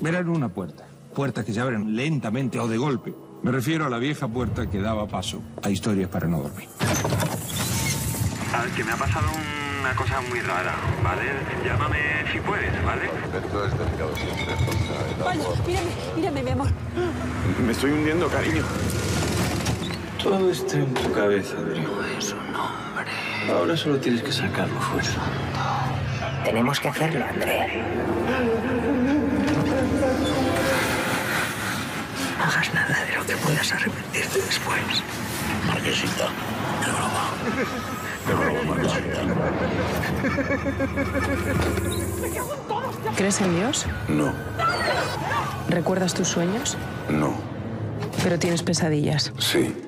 Eran una puerta. Puertas que se abren lentamente o de golpe. Me refiero a la vieja puerta que daba paso a Historias para no dormir. A ver, que me ha pasado una cosa muy rara, ¿vale? Llámame si puedes, ¿vale? Esto es delicado siempre. Vaya, mírame, mi amor. Me estoy hundiendo, cariño. Todo está en tu cabeza, Adrián. Es un hombre. Ahora solo tienes que sacarlo fuera. Tenemos que hacerlo, Andrea. No hagas nada de lo que puedas arrepentirte después. Marquesita, de broma. De broma, Marquesita. ¿Crees en Dios? No, ¿Recuerdas tus sueños? no. Pero tienes pesadillas. Sí.